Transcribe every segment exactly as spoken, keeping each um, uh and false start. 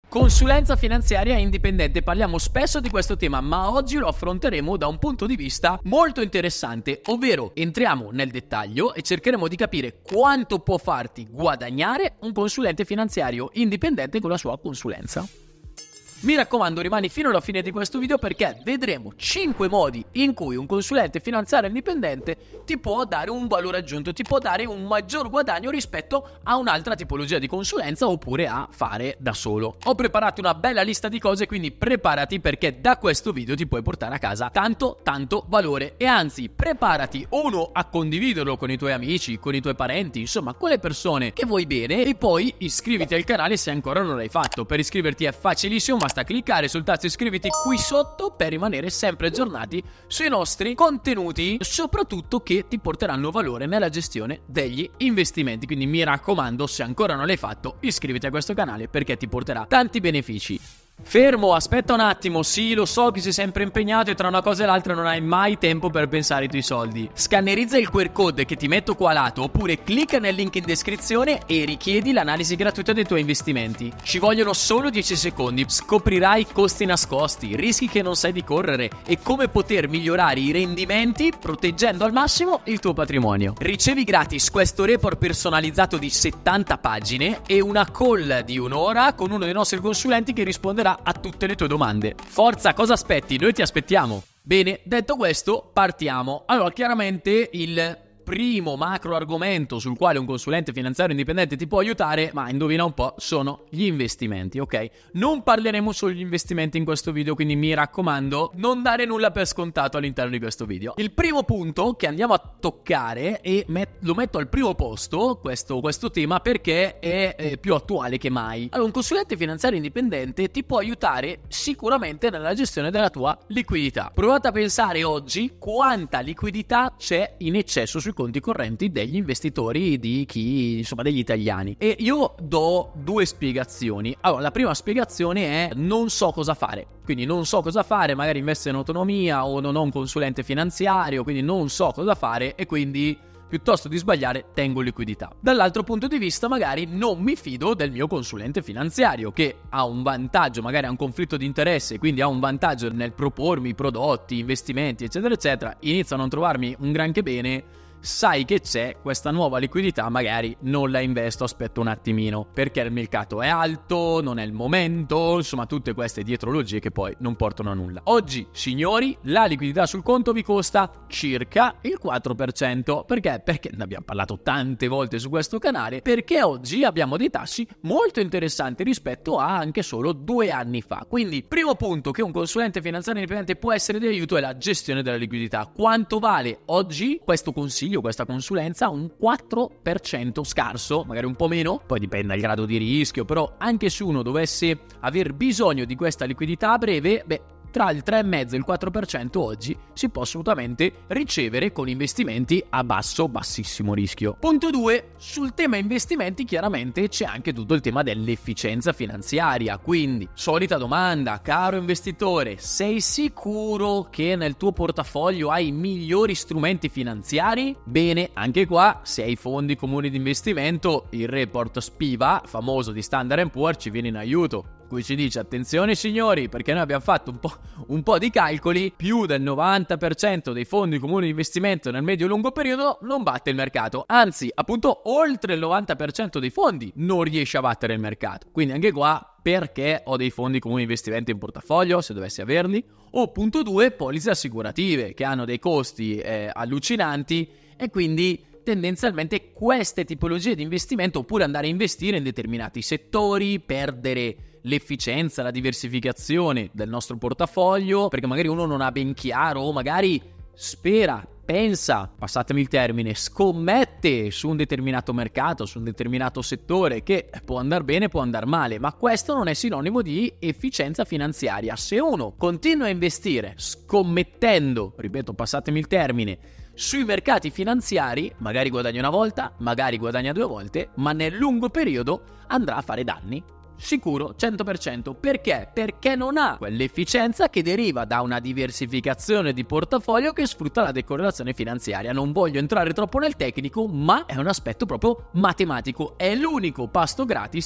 Consulenza finanziaria indipendente, parliamo spesso di questo tema, ma oggi lo affronteremo da un punto di vista molto interessante, ovvero entriamo nel dettaglio e cercheremo di capire quanto può farti guadagnare un consulente finanziario indipendente con la sua consulenza. Mi raccomando, rimani fino alla fine di questo video perché vedremo cinque modi in cui un consulente finanziario indipendente ti può dare un valore aggiunto, ti può dare un maggior guadagno rispetto a un'altra tipologia di consulenza oppure a fare da solo. Ho preparato una bella lista di cose, quindi preparati perché da questo video ti puoi portare a casa tanto tanto valore e anzi preparati uno a condividerlo con i tuoi amici, con i tuoi parenti, insomma con le persone che vuoi bene e poi iscriviti al canale se ancora non l'hai fatto. Per iscriverti è facilissimo, basta cliccare sul tasto iscriviti qui sotto per rimanere sempre aggiornati sui nostri contenuti, soprattutto che ti porteranno valore nella gestione degli investimenti. Quindi mi raccomando, se ancora non l'hai fatto, iscriviti a questo canale perché ti porterà tanti benefici. Fermo, aspetta un attimo, sì lo so che sei sempre impegnato e tra una cosa e l'altra non hai mai tempo per pensare ai tuoi soldi. Scannerizza il Q R code che ti metto qua a lato oppure clicca nel link in descrizione e richiedi l'analisi gratuita dei tuoi investimenti. Ci vogliono solo dieci secondi, scoprirai costi nascosti, rischi che non sai di correre e come poter migliorare i rendimenti proteggendo al massimo il tuo patrimonio. Ricevi gratis questo report personalizzato di settanta pagine e una call di un'ora con uno dei nostri consulenti che risponderà a tutte le tue domande. Forza, cosa aspetti? Noi ti aspettiamo. Bene, detto questo, partiamo. Allora, chiaramente il primo macro argomento sul quale un consulente finanziario indipendente ti può aiutare, ma indovina un po', sono gli investimenti, ok? Non parleremo solo di investimenti in questo video, quindi mi raccomando, non dare nulla per scontato all'interno di questo video. Il primo punto che andiamo a toccare, e met- lo metto al primo posto, questo, questo tema, perché è, è più attuale che mai. Allora, un consulente finanziario indipendente ti può aiutare sicuramente nella gestione della tua liquidità. Provate a pensare oggi quanta liquidità c'è in eccesso sui conti correnti degli investitori, di chi, insomma, degli italiani. E io do due spiegazioni. Allora, la prima spiegazione è non so cosa fare. Quindi non so cosa fare, magari investo in autonomia o non ho un consulente finanziario, quindi non so cosa fare e quindi piuttosto di sbagliare tengo liquidità. Dall'altro punto di vista magari non mi fido del mio consulente finanziario che ha un vantaggio, magari ha un conflitto di interesse, quindi ha un vantaggio nel propormi prodotti, investimenti eccetera eccetera, inizio a non trovarmi un granché bene. Sai che c'è questa nuova liquidità, magari non la investo, aspetto un attimino perché il mercato è alto, non è il momento, insomma tutte queste dietrologie che poi non portano a nulla. Oggi, signori, la liquidità sul conto vi costa circa il quattro per cento. Perché? Perché ne abbiamo parlato tante volte su questo canale, perché oggi abbiamo dei tassi molto interessanti rispetto a anche solo due anni fa. Quindi, primo punto che un consulente finanziario indipendente può essere di aiuto è la gestione della liquidità. Quanto vale oggi questo consiglio, questa consulenza? Un quattro per cento scarso, magari un po' meno, poi dipende dal grado di rischio, però anche se uno dovesse aver bisogno di questa liquidità a breve, beh, tra il tre virgola cinque e il quattro per cento oggi si può assolutamente ricevere con investimenti a basso, bassissimo rischio. Punto due, sul tema investimenti chiaramente c'è anche tutto il tema dell'efficienza finanziaria, quindi solita domanda, caro investitore, sei sicuro che nel tuo portafoglio hai i migliori strumenti finanziari? Bene, anche qua, se hai fondi comuni di investimento, il report SPIVA, famoso di Standard and Poor's, ci viene in aiuto. Qui ci dice attenzione signori, perché noi abbiamo fatto un po', un po' di calcoli, più del novanta per cento dei fondi comuni di investimento nel medio-lungo periodo non batte il mercato, anzi appunto oltre il novanta per cento dei fondi non riesce a battere il mercato. Quindi anche qua, perché ho dei fondi comuni di investimento in portafoglio, se dovessi averli, o punto due, polizze assicurative che hanno dei costi eh, allucinanti e quindi tendenzialmente queste tipologie di investimento, oppure andare a investire in determinati settori, perdere l'efficienza, la diversificazione del nostro portafoglio, perché magari uno non ha ben chiaro o magari spera, pensa, passatemi il termine, scommette su un determinato mercato, su un determinato settore che può andare bene, può andare male, ma questo non è sinonimo di efficienza finanziaria. Se uno continua a investire scommettendo, ripeto, passatemi il termine, sui mercati finanziari, magari guadagna una volta, magari guadagna due volte, ma nel lungo periodo andrà a fare danni. Sicuro, cento per cento. Perché? Perché non ha quell'efficienza che deriva da una diversificazione di portafoglio che sfrutta la decorrelazione finanziaria. Non voglio entrare troppo nel tecnico, ma è un aspetto proprio matematico. È l'unico pasto gratis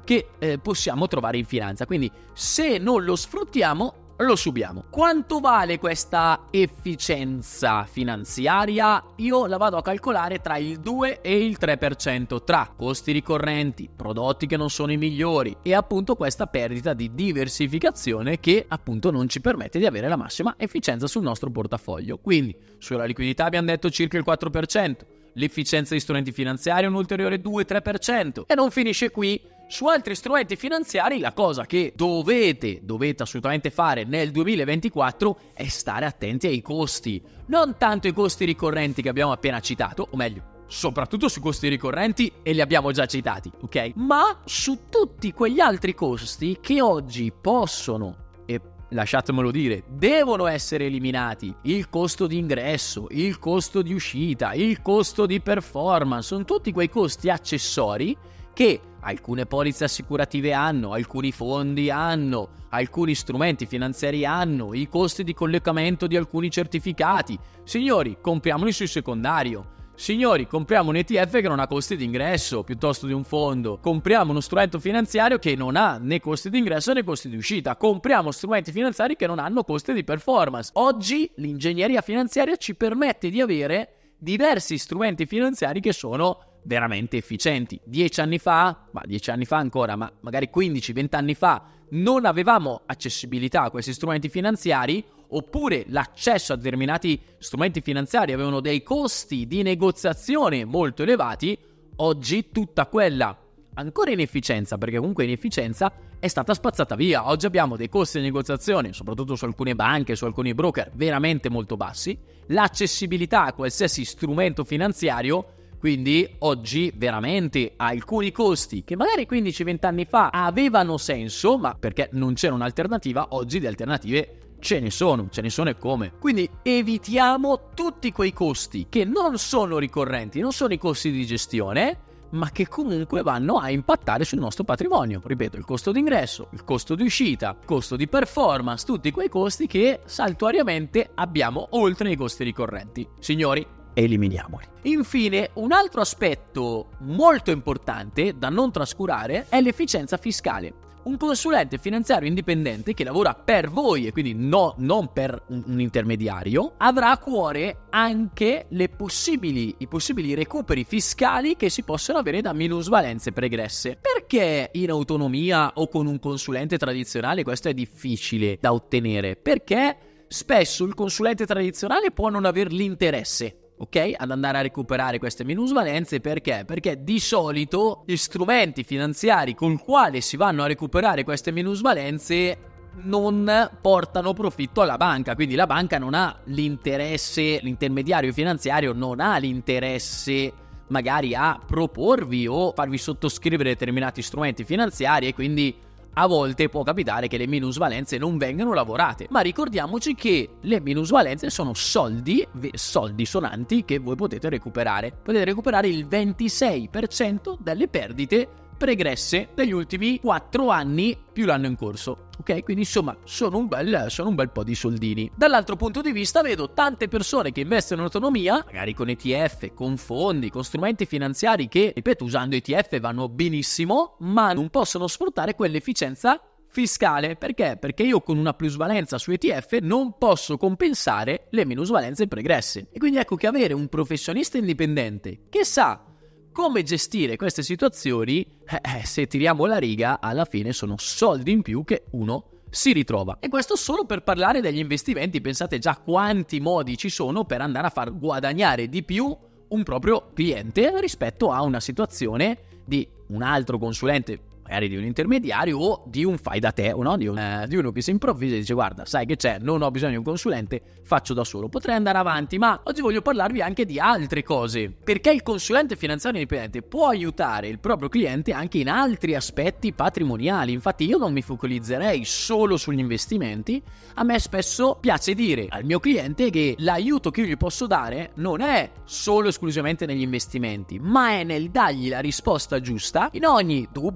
che eh, possiamo trovare in finanza. Quindi se non lo sfruttiamo, lo subiamo. Quanto vale questa efficienza finanziaria? Io la vado a calcolare tra il due e il tre per cento, tra costi ricorrenti, prodotti che non sono i migliori e appunto questa perdita di diversificazione che appunto non ci permette di avere la massima efficienza sul nostro portafoglio. Quindi sulla liquidità abbiamo detto circa il quattro per cento, l'efficienza di strumenti finanziari un ulteriore due tre per cento e non finisce qui. Su altri strumenti finanziari la cosa che dovete, dovete assolutamente fare nel duemilaventiquattro è stare attenti ai costi. Non tanto ai costi ricorrenti che abbiamo appena citato, o meglio, soprattutto sui costi ricorrenti e li abbiamo già citati, ok? Ma su tutti quegli altri costi che oggi possono, e lasciatemelo dire, devono essere eliminati. Il costo di ingresso, il costo di uscita, il costo di performance, sono tutti quei costi accessori che alcune polizze assicurative hanno, alcuni fondi hanno, alcuni strumenti finanziari hanno, i costi di collocamento di alcuni certificati. Signori, compriamoli sul secondario. Signori, compriamo un E T F che non ha costi di ingresso piuttosto di un fondo. Compriamo uno strumento finanziario che non ha né costi di ingresso né costi di uscita. Compriamo strumenti finanziari che non hanno costi di performance. Oggi l'ingegneria finanziaria ci permette di avere diversi strumenti finanziari che sono veramente efficienti. Dieci anni fa, ma dieci anni fa ancora, ma magari quindici venti anni fa, non avevamo accessibilità a questi strumenti finanziari, oppure l'accesso a determinati strumenti finanziari avevano dei costi di negoziazione molto elevati. Oggi tutta quella ancora inefficienza, perché comunque inefficienza, è stata spazzata via. Oggi abbiamo dei costi di negoziazione, soprattutto su alcune banche, su alcuni broker, veramente molto bassi. L'accessibilità a qualsiasi strumento finanziario, quindi oggi veramente alcuni costi che magari quindici venti anni fa avevano senso, ma perché non c'era un'alternativa, oggi di alternative ce ne sono, ce ne sono e come. Quindi evitiamo tutti quei costi che non sono ricorrenti, non sono i costi di gestione, ma che comunque vanno a impattare sul nostro patrimonio. Ripeto, il costo d'ingresso, il costo di uscita, il costo di performance, tutti quei costi che saltuariamente abbiamo oltre ai costi ricorrenti. Signori, eliminiamoli. Infine, un altro aspetto molto importante da non trascurare è l'efficienza fiscale. Un consulente finanziario indipendente che lavora per voi e quindi no, non per un, un intermediario, avrà a cuore anche le possibili, i possibili recuperi fiscali che si possono avere da minusvalenze pregresse. Perché in autonomia o con un consulente tradizionale questo è difficile da ottenere? Perché spesso il consulente tradizionale può non aver l'interesse, ok, ad andare a recuperare queste minusvalenze. Perché? Perché di solito gli strumenti finanziari col quale si vanno a recuperare queste minusvalenze non portano profitto alla banca, quindi la banca non ha l'interesse, l'intermediario finanziario non ha l'interesse magari a proporvi o farvi sottoscrivere determinati strumenti finanziari, e quindi a volte può capitare che le minusvalenze non vengano lavorate. Ma ricordiamoci che le minusvalenze sono soldi, soldi sonanti che voi potete recuperare. Potete recuperare il ventisei per cento delle perdite pregresse degli ultimi quattro anni più l'anno in corso. Ok, quindi insomma sono un bel, sono un bel po' di soldini. Dall'altro punto di vista vedo tante persone che investono in autonomia, magari con E T F, con fondi, con strumenti finanziari che, ripeto, usando E T F vanno benissimo, ma non possono sfruttare quell'efficienza fiscale. Perché? Perché io con una plusvalenza su E T F non posso compensare le minusvalenze pregresse. E quindi ecco che avere un professionista indipendente che sa come gestire queste situazioni, eh, se tiriamo la riga, alla fine sono soldi in più che uno si ritrova. E questo solo per parlare degli investimenti. Pensate già quanti modi ci sono per andare a far guadagnare di più un proprio cliente rispetto a una situazione di un altro consulente, magari di un intermediario o di un fai da te, o no? di, un, eh, di uno che si improvvisa e dice: guarda, sai che c'è, non ho bisogno di un consulente, faccio da solo. Potrei andare avanti, ma oggi voglio parlarvi anche di altre cose, perché il consulente finanziario indipendente può aiutare il proprio cliente anche in altri aspetti patrimoniali. Infatti io non mi focalizzerei solo sugli investimenti. A me spesso piace dire al mio cliente che l'aiuto che io gli posso dare non è solo esclusivamente negli investimenti, ma è nel dargli la risposta giusta in ogni dubbio, in ogni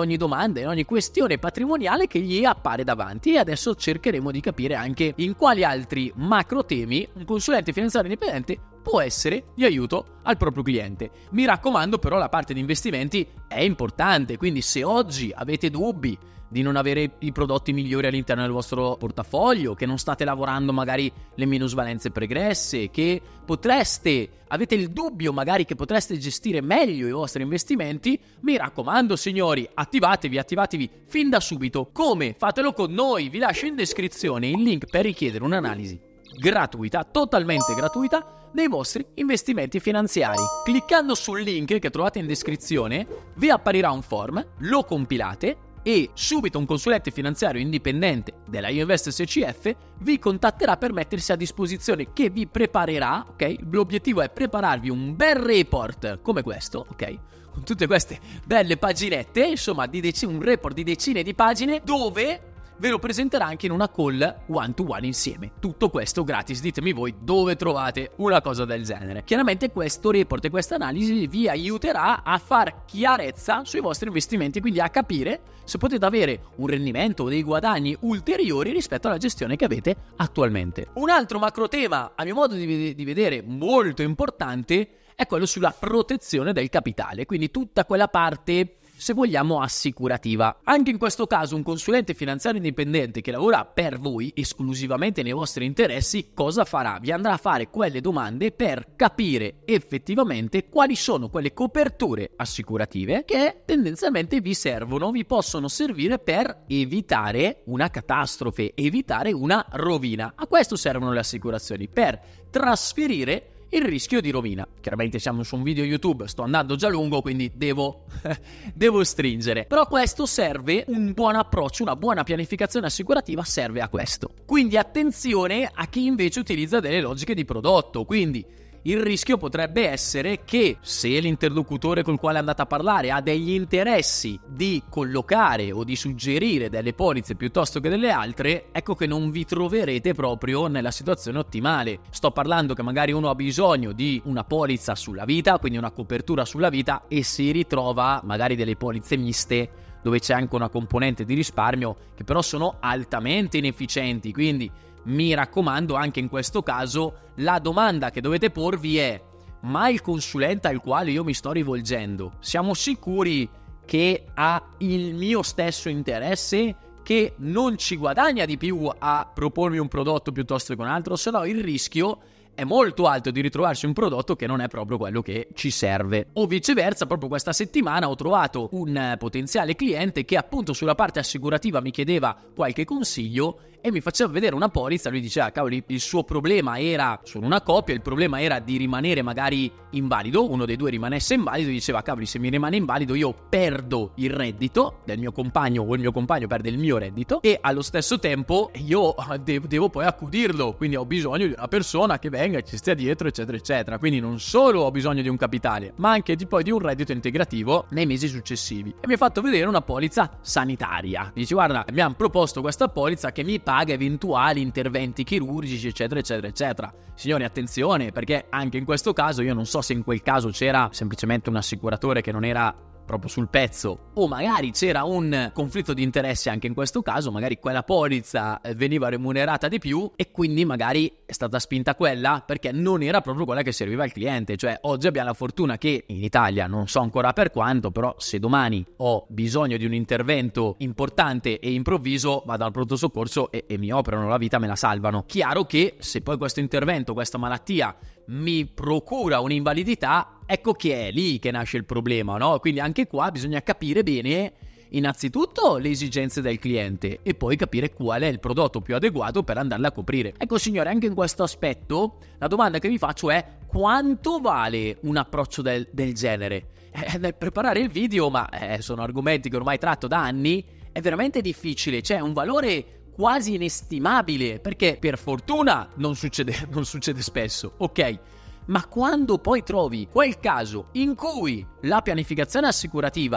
ogni domanda, in ogni questione patrimoniale che gli appare davanti. E adesso cercheremo di capire anche in quali altri macro temi un consulente finanziario indipendente può essere di aiuto al proprio cliente. Mi raccomando però, la parte di investimenti è importante, quindi se oggi avete dubbi di non avere i prodotti migliori all'interno del vostro portafoglio, che non state lavorando magari le minusvalenze pregresse, che potreste, avete il dubbio magari che potreste gestire meglio i vostri investimenti, mi raccomando signori, attivatevi, attivatevi fin da subito. Come? Fatelo con noi, vi lascio in descrizione il link per richiedere un'analisi gratuita, totalmente gratuita, dei vostri investimenti finanziari. Cliccando sul link che trovate in descrizione vi apparirà un form, lo compilate e subito un consulente finanziario indipendente della Ioinvest S C F vi contatterà per mettersi a disposizione, che vi preparerà, ok? L'obiettivo è prepararvi un bel report come questo, ok? Con tutte queste belle paginette, insomma, di dec- un report di decine di pagine dove ve lo presenterà anche in una call one to one insieme. Tutto questo gratis. Ditemi voi dove trovate una cosa del genere. Chiaramente questo report e questa analisi vi aiuterà a far chiarezza sui vostri investimenti, quindi a capire se potete avere un rendimento o dei guadagni ulteriori rispetto alla gestione che avete attualmente. Un altro macro tema, a mio modo di, di vedere, molto importante è quello sulla protezione del capitale, quindi tutta quella parte, se vogliamo, assicurativa. Anche in questo caso un consulente finanziario indipendente che lavora per voi, esclusivamente nei vostri interessi, cosa farà? Vi andrà a fare quelle domande per capire effettivamente quali sono quelle coperture assicurative che tendenzialmente vi servono, vi possono servire per evitare una catastrofe, evitare una rovina. A questo servono le assicurazioni, per trasferire il rischio di rovina. Chiaramente siamo su un video YouTube, sto andando già lungo, quindi devo devo stringere. Però questo serve, un buon approccio, una buona pianificazione assicurativa serve a questo. Quindi attenzione a chi invece utilizza delle logiche di prodotto. Quindi il rischio potrebbe essere che, se l'interlocutore col quale andate a parlare ha degli interessi di collocare o di suggerire delle polizze piuttosto che delle altre, ecco che non vi troverete proprio nella situazione ottimale. Sto parlando che magari uno ha bisogno di una polizza sulla vita, quindi una copertura sulla vita, e si ritrova magari delle polizze miste dove c'è anche una componente di risparmio, che però sono altamente inefficienti. Quindi mi raccomando, anche in questo caso la domanda che dovete porvi è: ma il consulente al quale io mi sto rivolgendo, siamo sicuri che ha il mio stesso interesse, che non ci guadagna di più a propormi un prodotto piuttosto che un altro? Se no il rischio è molto alto di ritrovarsi un prodotto che non è proprio quello che ci serve. O viceversa, proprio questa settimana ho trovato un potenziale cliente che appunto sulla parte assicurativa mi chiedeva qualche consiglio e mi faceva vedere una polizza. Lui diceva: cavoli, il suo problema era, sono una coppia, il problema era di rimanere magari invalido, uno dei due rimanesse invalido. Diceva: cavoli, se mi rimane invalido io perdo il reddito del mio compagno, o il mio compagno perde il mio reddito, e allo stesso tempo io devo, devo poi accudirlo, quindi ho bisogno di una persona che venga e ci stia dietro, eccetera eccetera. Quindi non solo ho bisogno di un capitale, ma anche di poi di un reddito integrativo nei mesi successivi. E mi ha fatto vedere una polizza sanitaria. Dice: guarda, mi hanno proposto questa polizza che mi paga eventuali interventi chirurgici, eccetera eccetera eccetera. Signori, attenzione, perché anche in questo caso, io non so se in quel caso c'era semplicemente un assicuratore che non era proprio sul pezzo, o magari c'era un conflitto di interessi anche in questo caso, magari quella polizza veniva remunerata di più e quindi magari è stata spinta quella perché non era proprio quella che serviva al cliente. Cioè, oggi abbiamo la fortuna che in Italia, non so ancora per quanto, però se domani ho bisogno di un intervento importante e improvviso, vado al pronto soccorso e, e mi operano la vita, me la salvano. Chiaro che se poi questo intervento, questa malattia mi procura un'invalidità, ecco che è lì che nasce il problema, no? Quindi anche qua bisogna capire bene innanzitutto le esigenze del cliente e poi capire qual è il prodotto più adeguato per andarle a coprire. Ecco signore, anche in questo aspetto la domanda che vi faccio è: quanto vale un approccio del, del genere? Eh, nel preparare il video, ma eh, sono argomenti che ormai tratto da anni, è veramente difficile, c'è un valore quasi inestimabile, perché per fortuna non succede, non succede spesso, ok? Ma quando poi trovi quel caso in cui la pianificazione assicurativa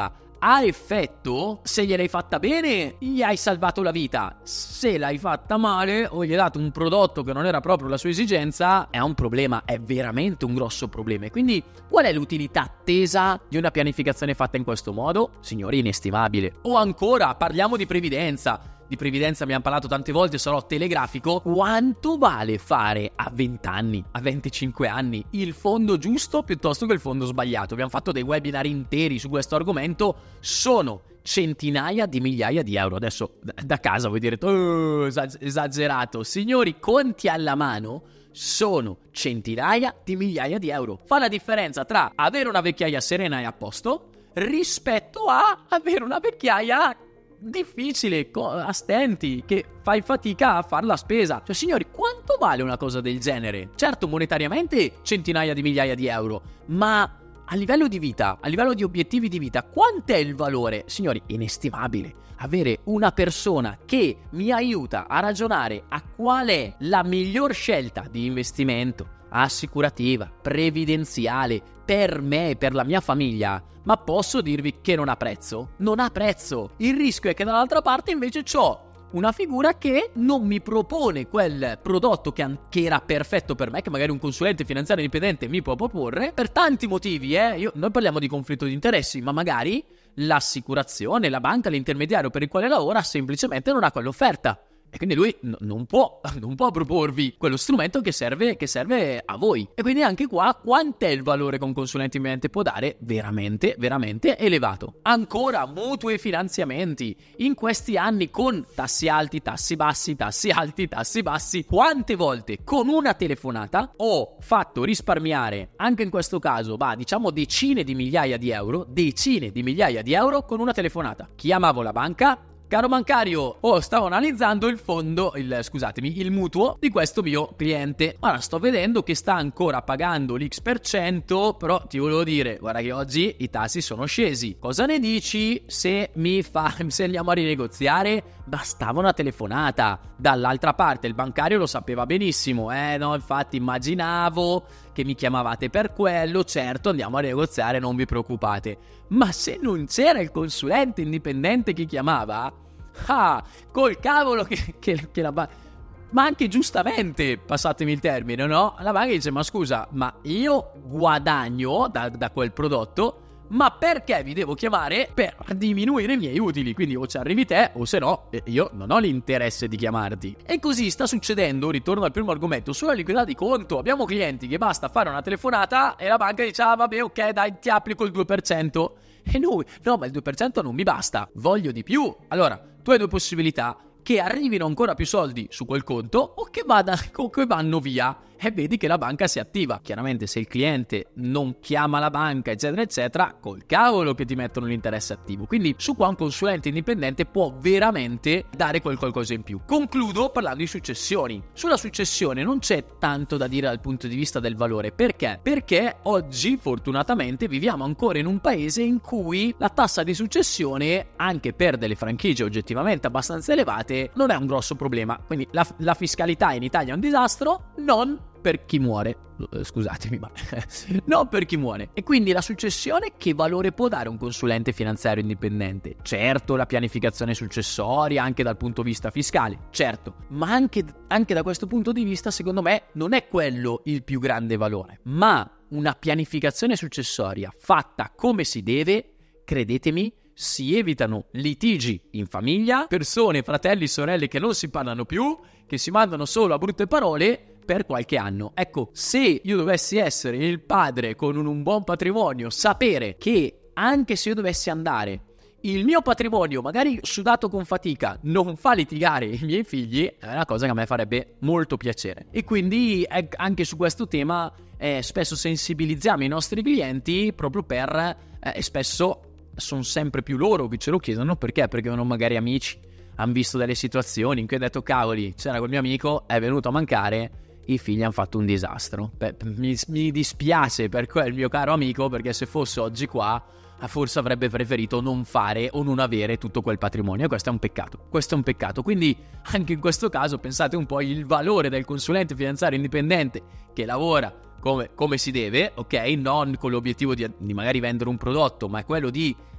a effetto, se gliel'hai fatta bene, gli hai salvato la vita. Se l'hai fatta male o gli hai dato un prodotto che non era proprio la sua esigenza, è un problema, è veramente un grosso problema. E quindi qual è l'utilità attesa di una pianificazione fatta in questo modo? Signori, inestimabile. O ancora, parliamo di previdenza. Di previdenza abbiamo parlato tante volte, sarò telegrafico. Quanto vale fare a venti anni, a venticinque anni, il fondo giusto piuttosto che il fondo sbagliato? Abbiamo fatto dei webinar interi su questo argomento. Sono centinaia di migliaia di euro. Adesso da casa voi direte oh, esagerato. Signori, conti alla mano, sono centinaia di migliaia di euro. Fa la differenza tra avere una vecchiaia serena e a posto rispetto a avere una vecchiaia difficile, a stenti, che fai fatica a fare la spesa. Cioè, signori, quanto vale una cosa del genere? Certo, monetariamente centinaia di migliaia di euro, ma a livello di vita, a livello di obiettivi di vita, quant'è il valore? Signori, inestimabile. Avere una persona che mi aiuta a ragionare a qual è la miglior scelta di investimento, assicurativa, previdenziale, per me, per la mia famiglia, ma posso dirvi che non ha prezzo? Non ha prezzo. Il rischio è che dall'altra parte invece c'ho una figura che non mi propone quel prodotto che, an- che era perfetto per me, che magari un consulente finanziario indipendente mi può proporre, per tanti motivi, eh. Io, noi parliamo di conflitto di interessi, ma magari l'assicurazione, la banca, l'intermediario per il quale lavora semplicemente non ha quell'offerta. E quindi lui n- non può, non può proporvi quello strumento che serve, che serve a voi. E quindi anche qua, quant'è il valore che un consulente indipendente può dare? Veramente, veramente elevato. Ancora, mutui e finanziamenti. In questi anni con tassi alti, tassi bassi, tassi alti, tassi bassi, quante volte con una telefonata ho fatto risparmiare, anche in questo caso, bah, diciamo decine di migliaia di euro, decine di migliaia di euro con una telefonata. Chiamavo la banca. Caro bancario, oh, stavo analizzando il fondo, il, scusatemi, il mutuo di questo mio cliente. Ora sto vedendo che sta ancora pagando l'X per cento, però ti volevo dire, guarda che oggi i tassi sono scesi. Cosa ne dici se mi fa, se andiamo a rinegoziare? Bastava una telefonata. Dall'altra parte il bancario lo sapeva benissimo, eh no, infatti immaginavo che mi chiamavate per quello, certo andiamo a negoziare, non vi preoccupate. Ma se non c'era il consulente indipendente che chiamava, ah, col cavolo che, che, che la banca... Ma anche giustamente, passatemi il termine, no? La banca dice, ma scusa, ma io guadagno da, da quel prodotto, ma perché vi devo chiamare? Per diminuire i miei utili. Quindi o ci arrivi te o se no io non ho l'interesse di chiamarti. E così sta succedendo, ritorno al primo argomento, sulla liquidità di conto. Abbiamo clienti che basta fare una telefonata e la banca dice ah vabbè ok dai ti applico il due per cento. E noi no, ma il due per cento non mi basta, voglio di più. Allora tu hai due possibilità: che arrivino ancora più soldi su quel conto o che, vada, o che vanno via, e vedi che la banca si attiva. Chiaramente se il cliente non chiama la banca eccetera eccetera, col cavolo che ti mettono l'interesse attivo. Quindi su qua un consulente indipendente può veramente dare quel qualcosa in più. Concludo parlando di successioni. Sulla successione non c'è tanto da dire dal punto di vista del valore. Perché? Perché oggi fortunatamente viviamo ancora in un paese in cui la tassa di successione, anche per delle franchigie oggettivamente abbastanza elevate, non è un grosso problema. Quindi la, la fiscalità in Italia è un disastro, non per chi muore, scusatemi, ma non per chi muore. E quindi la successione che valore può dare un consulente finanziario indipendente? Certo, la pianificazione successoria anche dal punto di vista fiscale, certo, ma anche, anche da questo punto di vista secondo me non è quello il più grande valore, ma una pianificazione successoria fatta come si deve, credetemi, si evitano litigi in famiglia, persone, fratelli, sorelle che non si parlano più, che si mandano solo a brutte parole per qualche anno. Ecco, se io dovessi essere il padre con un, un buon patrimonio, sapere che anche se io dovessi andare, il mio patrimonio, magari sudato con fatica, non fa litigare i miei figli, è una cosa che a me farebbe molto piacere. E quindi eh, anche su questo tema eh, spesso sensibilizziamo i nostri clienti proprio per eh, e spesso sono sempre più loro che ce lo chiedono. Perché? Perché sono magari amici, hanno visto delle situazioni in cui ho detto cavoli, c'era quel mio amico, è venuto a mancare, i figli hanno fatto un disastro. Beh, mi, mi dispiace per quel mio caro amico, perché se fosse oggi qua forse avrebbe preferito non fare o non avere tutto quel patrimonio, e questo è un peccato, questo è un peccato. Quindi anche in questo caso pensate un po' il valore del consulente finanziario indipendente che lavora come, come si deve, ok? Non con l'obiettivo di, di magari vendere un prodotto, ma è quello di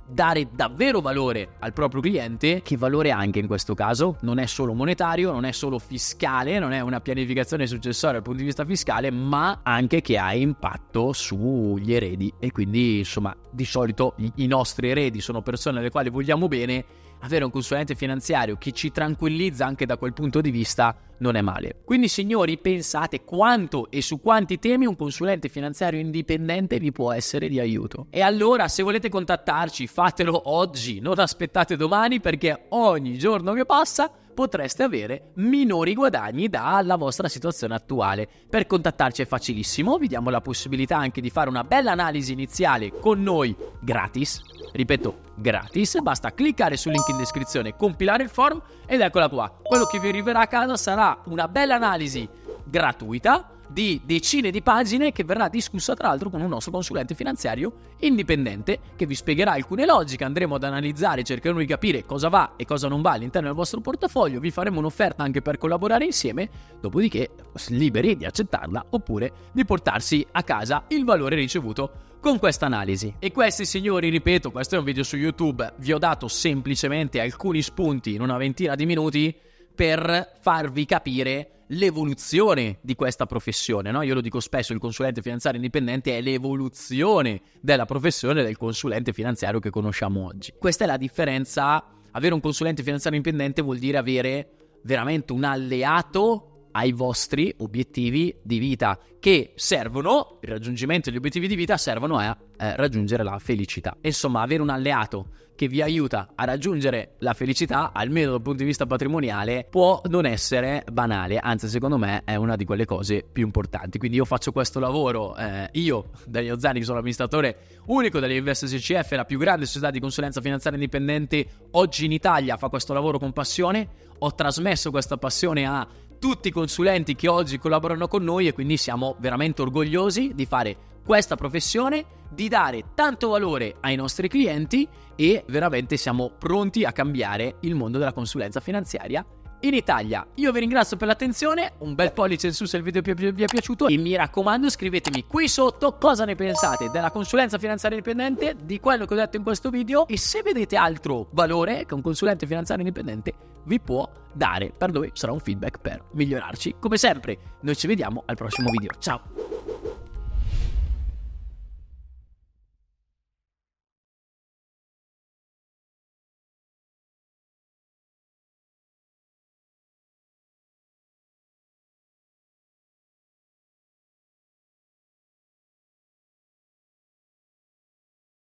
dare davvero valore al proprio cliente, che valore anche in questo caso non è solo monetario, non è solo fiscale, non è una pianificazione successoria dal punto di vista fiscale, ma anche che ha impatto sugli eredi. E quindi insomma, di solito i, i nostri eredi sono persone alle quali vogliamo bene. Avere un consulente finanziario che ci tranquillizza anche da quel punto di vista non è male. Quindi signori, pensate quanto e su quanti temi un consulente finanziario indipendente vi può essere di aiuto. E allora, se volete contattarci, fatelo oggi, non aspettate domani, perché ogni giorno che passa potreste avere minori guadagni dalla vostra situazione attuale. Per contattarci è facilissimo, vi diamo la possibilità anche di fare una bella analisi iniziale con noi gratis, ripeto gratis, basta cliccare sul link in descrizione, compilare il form ed eccola qua. Quello che vi arriverà a casa sarà una bella analisi gratuita di decine di pagine che verrà discussa tra l'altro con un nostro consulente finanziario indipendente che vi spiegherà alcune logiche, andremo ad analizzare, cercheremo di capire cosa va e cosa non va all'interno del vostro portafoglio, vi faremo un'offerta anche per collaborare insieme, dopodiché liberi di accettarla oppure di portarsi a casa il valore ricevuto con questa analisi. E questi signori, ripeto, questo è un video su YouTube, vi ho dato semplicemente alcuni spunti in una ventina di minuti per farvi capire l'evoluzione di questa professione, no? Io lo dico spesso, il consulente finanziario indipendente è l'evoluzione della professione del consulente finanziario che conosciamo oggi. Questa è la differenza. Avere un consulente finanziario indipendente vuol dire avere veramente un alleato ai vostri obiettivi di vita, che servono, il raggiungimento degli obiettivi di vita servono a eh, raggiungere la felicità. Insomma, avere un alleato che vi aiuta a raggiungere la felicità, almeno dal punto di vista patrimoniale, può non essere banale, anzi secondo me è una di quelle cose più importanti. Quindi io faccio questo lavoro, eh, io Danilo Zani, che sono amministratore unico dell'Invest S C F, la più grande società di consulenza finanziaria indipendente oggi in Italia, fa questo lavoro con passione, ho trasmesso questa passione a tutti i consulenti che oggi collaborano con noi e quindi siamo veramente orgogliosi di fare questa professione, di dare tanto valore ai nostri clienti e veramente siamo pronti a cambiare il mondo della consulenza finanziaria in Italia. Io vi ringrazio per l'attenzione, un bel pollice in su se il video vi è piaciuto e mi raccomando scrivetemi qui sotto cosa ne pensate della consulenza finanziaria indipendente, di quello che ho detto in questo video e se vedete altro valore che un consulente finanziario indipendente vi può dare, per noi sarà un feedback per migliorarci. Come sempre, noi ci vediamo al prossimo video. Ciao!